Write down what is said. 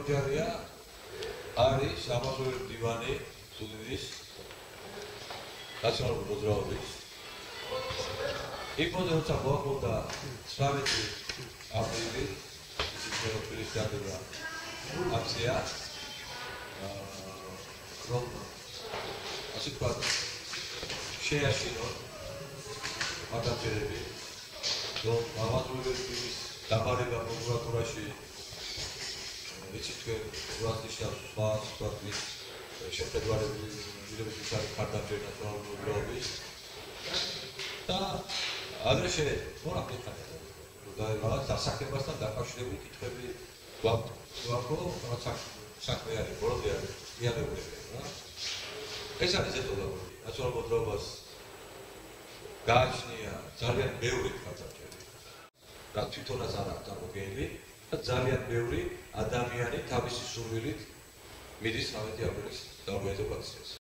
გამარჯვებულია არის სამასური მდივანი სუდიდის ნაციონალური მოძრაობის იქ როცა მოახდინა 19 აპრილი სიცოცხლის დაგება აქცია რომ ასე ვთქვათ შეაშინოთ ადამიანები რომ ამაზულების დაბარება პროკურატურაში იცით თქვენ რუსეთის სხვა შეფერვარებული ძირების ხარდაჭერა ნაციონალური მოძრაობის და ადრესე მოახდინა და რაღაც დასახლებასთან დაკავშირებული კითხვები გვაქვს რაღაც საქმე არის ბოლომდე არის მიანებულები რა ეს არის ეტოლოგია ნაციონალურ მოძრაობას გააჩნია ძალიან ბევრი ხარდაჭერა რა თვითონაც არ აქვს წარმოგენილი და ძალიან ბევრი ადამიანი თავისი სურვილით მიდის 19 აპრილის დაგვეძებ აქციას